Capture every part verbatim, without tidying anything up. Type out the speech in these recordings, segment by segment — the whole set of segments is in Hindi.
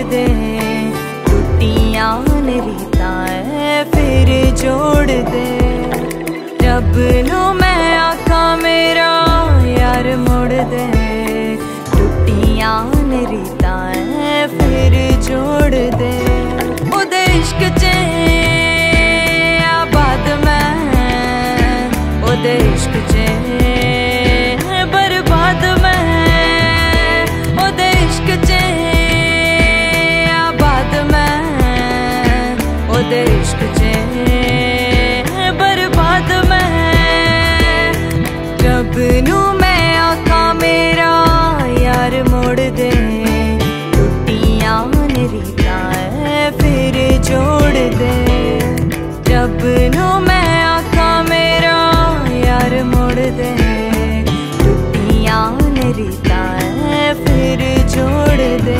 दे, टूटियां रीतां फिर जोड़ दे। रब नू मैं आखा मेरा यार मोड़ दे, टूटियां रीतां फिर जोड़ दे। ओदे इश्क च आबाद मैं, ओदे इश्क च बर्बाद मैं, ओदे इश्क च आबाद मैं, ओदे इश्क च बर्बाद मैं। रब नू मैं आखा मेरा यार मोड़ दे, टूटियां रीतां फिर जोड़ दे। रब नू मैं आखा मेरा यार मोड़ दे, टूटियां रीतां फिर जोड़ दे।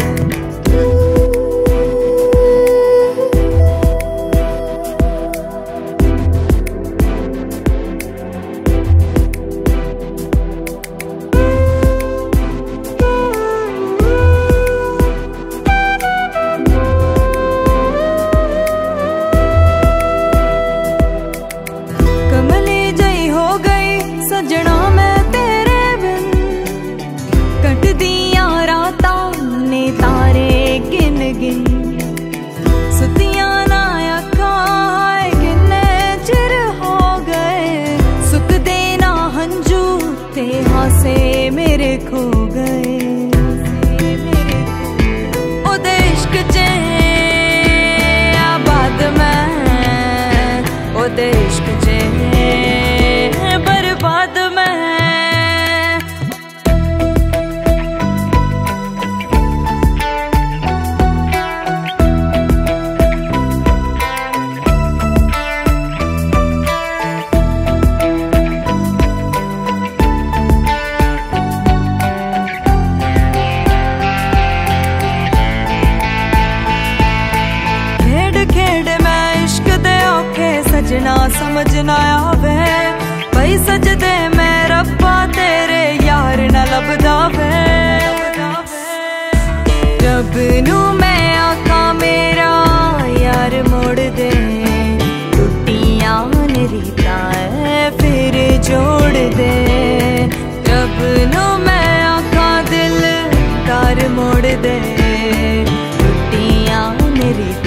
मेरे खो गए ओदे इश्क च आबाद मैं, ओदे इश्क च बर्बाद मैं। सजना समझना आवे भाई सजदे मैं रब्बा तेरे यार न लभदा वे। रब नू मैं आखा मेरा यार मोड़ दे, टूटियां रीतां फिर जोड़ दे। रब नू मैं आखा दिल तार मोड़ दे, टूटियां रीतां